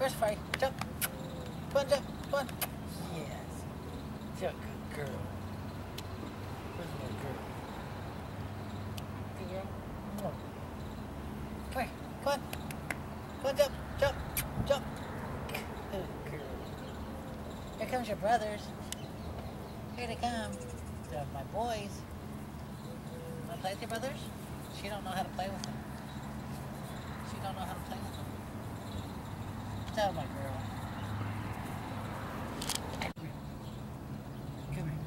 Where's Fire? Jump. Come on, jump. Come on. Yes. You're a good girl. Where's my girl? Good girl? Come here. Come on. Come on, jump. Jump. Jump. Good girl. Here comes your brothers. Here they come. They're my boys. Want to play with your brothers? She don't know how to play with them. She don't know how to play with them. Tell my girl. Come here. Come here.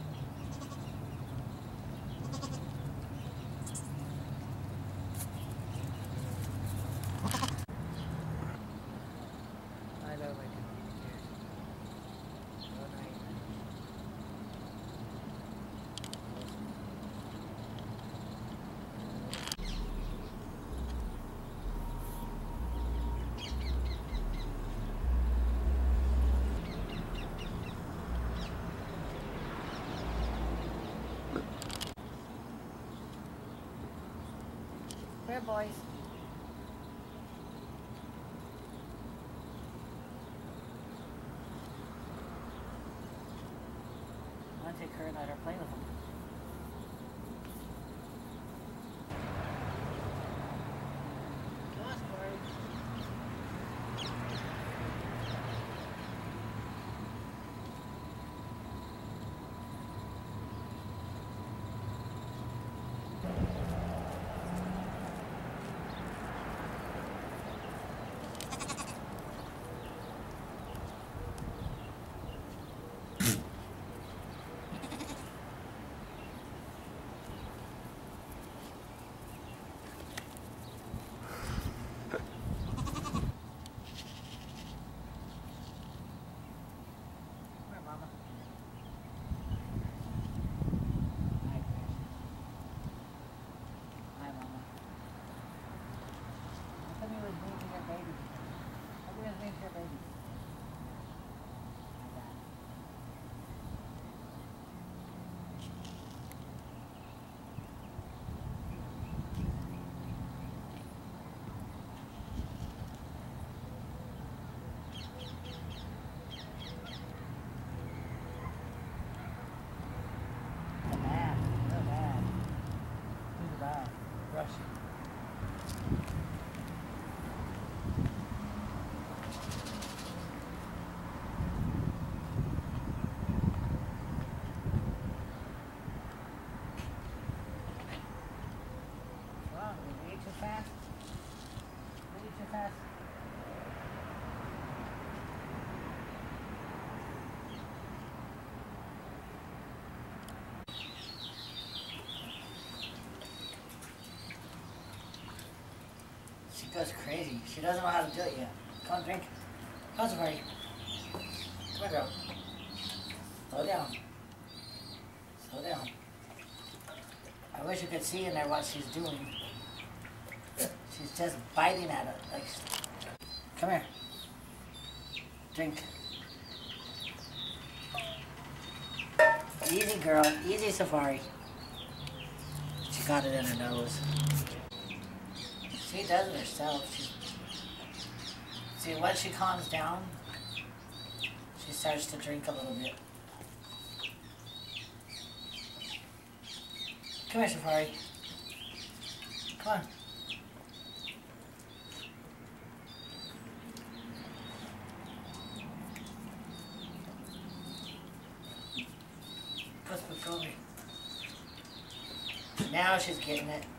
I love my computer. So nice. Here, boys. I want to take her and let her play with them. Come on, Sparty. Rush. What's wrong? Did you eat too fast? Did you eat too fast? She goes crazy. She doesn't know how to do it yet. Come on, drink. Come on, Safari. Come on, girl. Slow down. Slow down. I wish you could see in there what she's doing. She's just biting at it. Like, come here. Drink. Easy, girl. Easy, Safari. She got it in her nose. She does it herself. See, once she calms down, she starts to drink a little bit. Come here, Safari. Come on. Let's put over. Now she's getting it.